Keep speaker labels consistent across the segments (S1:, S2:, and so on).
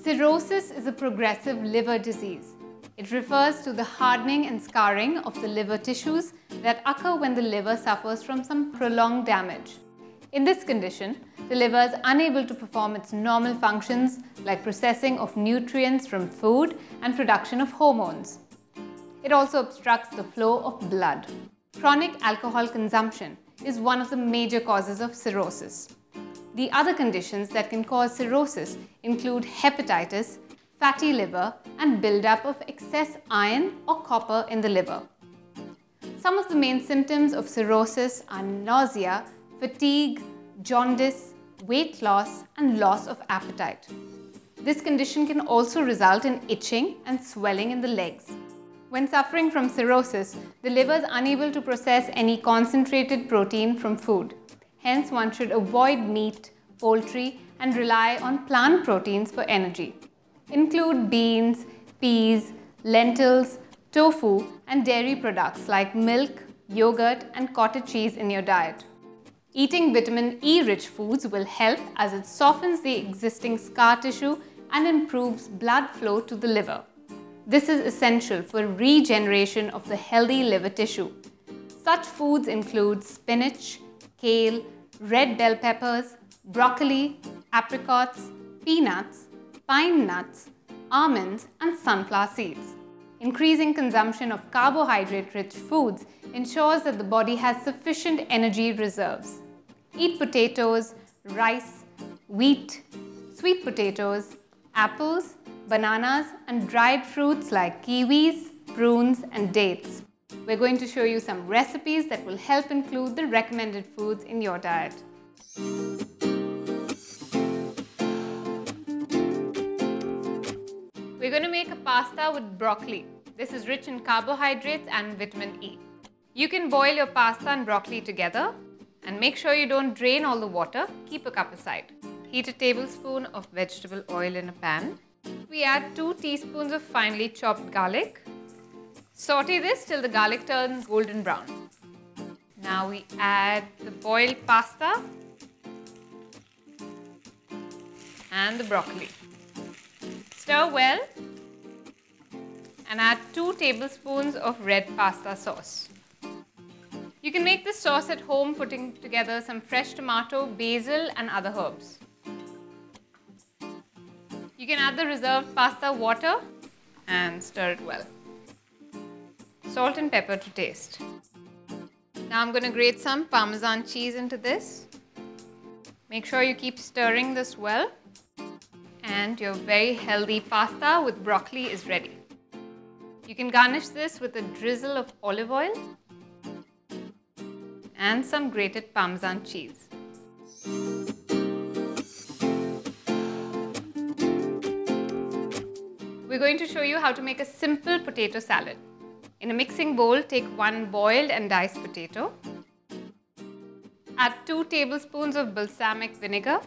S1: Cirrhosis is a progressive liver disease. It refers to the hardening and scarring of the liver tissues that occur when the liver suffers from some prolonged damage. In this condition, the liver is unable to perform its normal functions like processing of nutrients from food and production of hormones. It also obstructs the flow of blood. Chronic alcohol consumption is one of the major causes of cirrhosis. The other conditions that can cause cirrhosis include hepatitis, fatty liver, and buildup of excess iron or copper in the liver. Some of the main symptoms of cirrhosis are nausea, fatigue, jaundice, weight loss, and loss of appetite. This condition can also result in itching and swelling in the legs. When suffering from cirrhosis, the liver is unable to process any concentrated protein from food. Hence, one should avoid meat, poultry, and rely on plant proteins for energy. Include beans, peas, lentils, tofu, and dairy products like milk, yogurt, and cottage cheese in your diet. Eating vitamin E-rich foods will help as it softens the existing scar tissue and improves blood flow to the liver. This is essential for regeneration of the healthy liver tissue. Such foods include spinach, kale, red bell peppers, broccoli, apricots, peanuts, pine nuts, almonds, and sunflower seeds. Increasing consumption of carbohydrate-rich foods ensures that the body has sufficient energy reserves. Eat potatoes, rice, wheat, sweet potatoes, apples, bananas, and dried fruits like kiwis, prunes, and dates. We're going to show you some recipes that will help include the recommended foods in your diet. We're going to make a pasta with broccoli. This is rich in carbohydrates and vitamin E. You can boil your pasta and broccoli together and make sure you don't drain all the water. Keep a cup aside. Heat a tablespoon of vegetable oil in a pan. We add 2 teaspoons of finely chopped garlic. Saute this till the garlic turns golden brown. Now we add the boiled pasta and the broccoli. Stir well and add 2 tablespoons of red pasta sauce. You can make this sauce at home putting together some fresh tomato, basil, and other herbs. You can add the reserved pasta water and stir it well. Salt and pepper to taste. Now I'm going to grate some Parmesan cheese into this. Make sure you keep stirring this well. And your very healthy pasta with broccoli is ready. You can garnish this with a drizzle of olive oil and some grated Parmesan cheese. We're going to show you how to make a simple potato salad. In a mixing bowl, take 1 boiled and diced potato. Add 2 tablespoons of balsamic vinegar.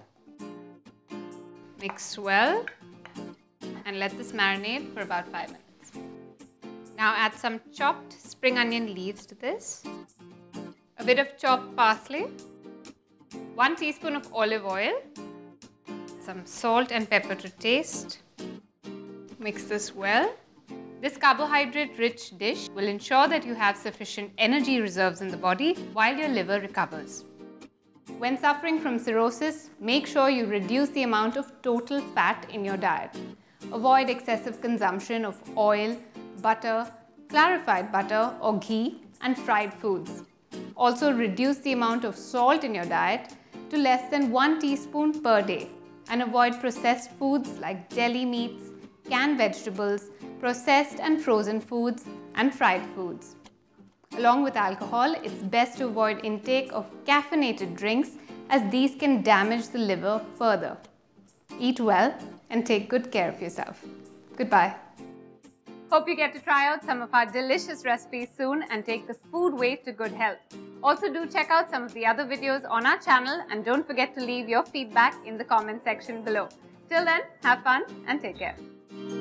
S1: Mix well and let this marinate for about 5 minutes. Now add some chopped spring onion leaves to this, a bit of chopped parsley, 1 teaspoon of olive oil, some salt and pepper to taste. Mix this well. This carbohydrate-rich dish will ensure that you have sufficient energy reserves in the body while your liver recovers. When suffering from cirrhosis, make sure you reduce the amount of total fat in your diet. Avoid excessive consumption of oil, butter, clarified butter or ghee, and fried foods. Also reduce the amount of salt in your diet to less than 1 teaspoon per day and avoid processed foods like deli meats, canned vegetables, processed and frozen foods, and fried foods. Along with alcohol, it's best to avoid intake of caffeinated drinks as these can damage the liver further. Eat well and take good care of yourself. Goodbye. Hope you get to try out some of our delicious recipes soon and take the food weight to good health. Also do check out some of the other videos on our channel and don't forget to leave your feedback in the comment section below. Till then, have fun and take care.